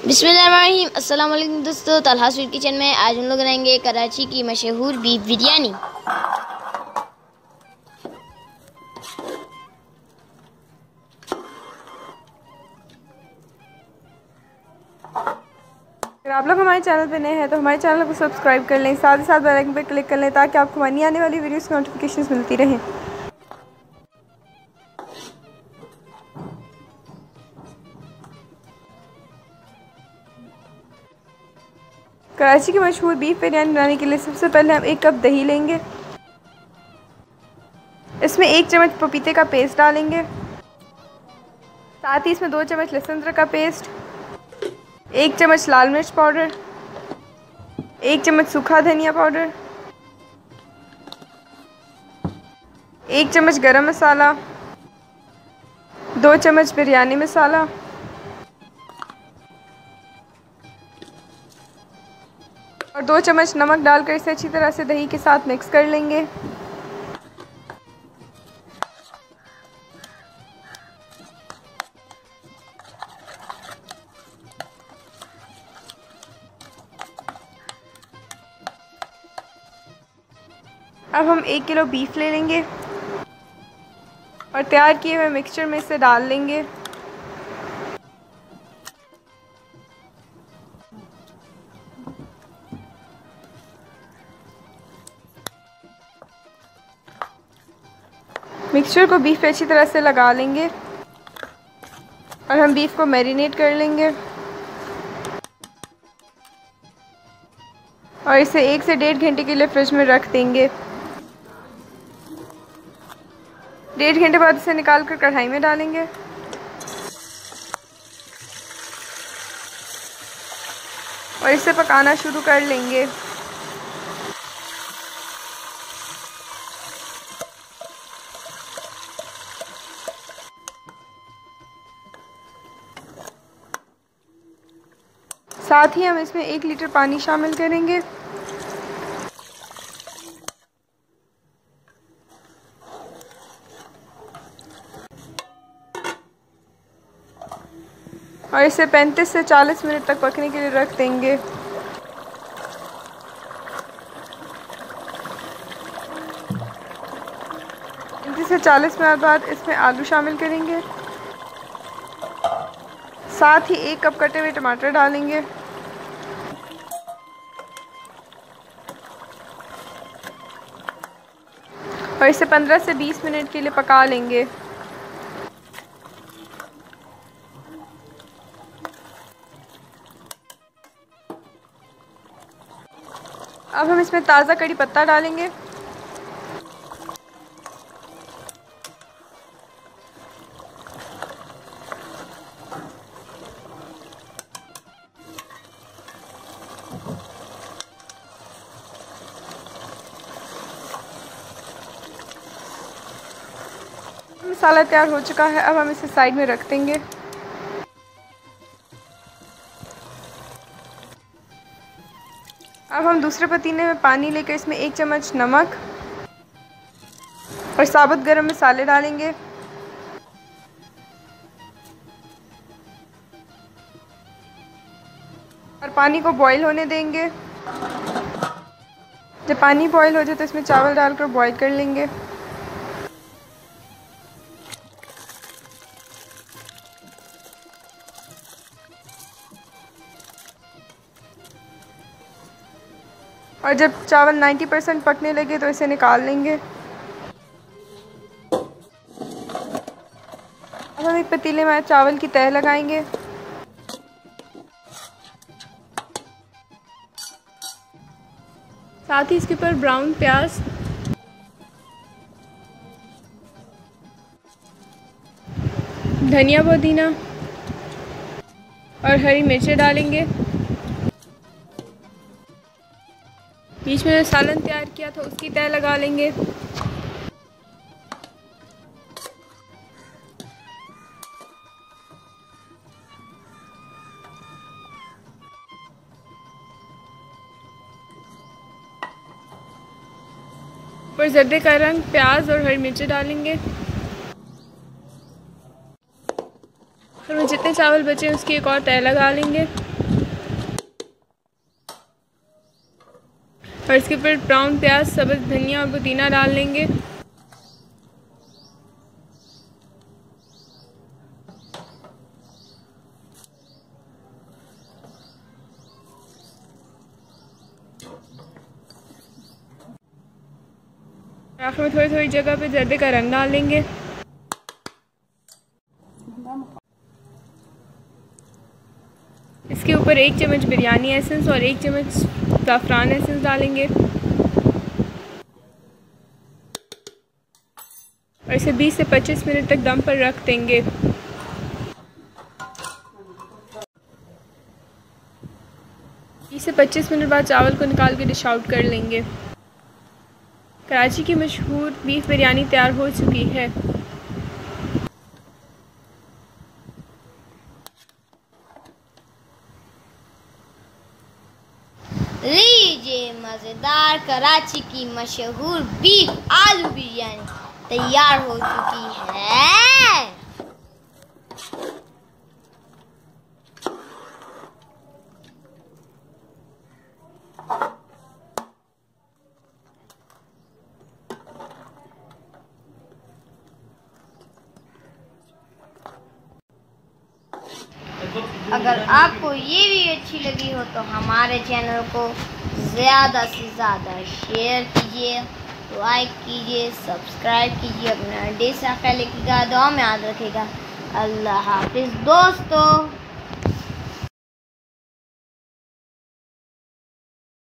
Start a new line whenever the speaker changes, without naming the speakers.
बिस्मिल्लाहिर्रहमानिर्रहीम। अस्सलाम वालेकुम दोस्तों, तलहा स्वीट किचन में आज हम लोग बनाएंगे कराची की मशहूर बीफ बिरयानी।
अगर आप लोग हमारे चैनल पे नए हैं तो हमारे चैनल को सब्सक्राइब कर लें, साथ ही साथ बेल आइकन पर क्लिक कर लें ताकि आपको हमारी आने वाली वीडियोस की नोटिफिकेशंस मिलती रहें। कराची की मशहूर बीफ बिरयानी बनाने के लिए सबसे पहले हम 1 कप दही लेंगे। इसमें 1 चम्मच पपीते का पेस्ट डालेंगे, साथ ही इसमें 2 चम्मच लहसुन अदरक का पेस्ट, 1 चम्मच लाल मिर्च पाउडर, 1 चम्मच सूखा धनिया पाउडर, 1 चम्मच गरम मसाला, 2 चम्मच बिरयानी मसाला और 2 चम्मच नमक डालकर इसे अच्छी तरह से दही के साथ मिक्स कर लेंगे। अब हम 1 किलो बीफ ले लेंगे और तैयार किए हुए मिक्सचर में इसे डाल लेंगे। मिक्सचर को बीफ पे अच्छी तरह से लगा लेंगे और हम बीफ को मैरिनेट कर लेंगे और इसे 1 से 1.5 घंटे के लिए फ्रिज में रख देंगे। 1.5 घंटे बाद इसे निकाल कर कढ़ाई में डालेंगे और इसे पकाना शुरू कर लेंगे। साथ ही हम इसमें 1 लीटर पानी शामिल करेंगे और इसे 35 से 40 मिनट तक पकने के लिए रख देंगे। से 40 मिनट बाद इसमें आलू शामिल करेंगे, साथ ही 1 कप कटे हुए टमाटर डालेंगे और इसे 15 से 20 मिनट के लिए पका लेंगे। अब हम इसमें ताज़ा कड़ी पत्ता डालेंगे मसाला तैयार हो चुका है। अब हम इसे साइड में रख देंगे। अब हम दूसरे पतीले में पानी लेकर इसमें 1 चम्मच नमक और साबुत गरम मसाले डालेंगे और पानी को बॉईल होने देंगे। जब पानी बॉईल हो जाए तो इसमें चावल डालकर बॉईल कर लेंगे। और जब चावल 90% पकने लगे तो इसे निकाल लेंगे। अब हम एक पतीले में चावल की तह लगाएंगे साथ ही इसके ऊपर ब्राउन प्याज, धनिया पुदीना और हरी मिर्चें डालेंगे। बीच में सालन तैयार किया था उसकी तह लगा लेंगे और जर्दे का रंग प्याज और हरी मिर्चें डालेंगे। फिर जितने चावल बचे उसकी एक और तह लगा लेंगे। और इसके ऊपर ब्राउन प्याज, सब्ज़ धनिया और पुदीना डाल लेंगे। आखिर में थोड़ी थोड़ी जगह पे जर्दे का रंग डाल लेंगे। इसके ऊपर 1 चम्मच बिरयानी एसेंस और 1 चम्मच ज़ाफ़रान एसेंस डालेंगे और इसे 20 से 25 मिनट तक दम पर रख देंगे। से 25 मिनट बाद चावल को निकाल के डिश आउट कर लेंगे। कराची की मशहूर बीफ बिरयानी तैयार हो चुकी है।
लीजिए, मज़ेदार कराची की मशहूर बीफ आलू बिरयानी तैयार हो चुकी है। अगर आपको ये वीडियो अच्छी लगी हो तो हमारे चैनल को ज़्यादा से ज़्यादा शेयर कीजिए, लाइक कीजिए, सब्सक्राइब कीजिए, अपना ढेर सारा ख्याल रखिएगा, दुआ में याद रखिएगा। अल्लाह हाफिज़ दोस्तों।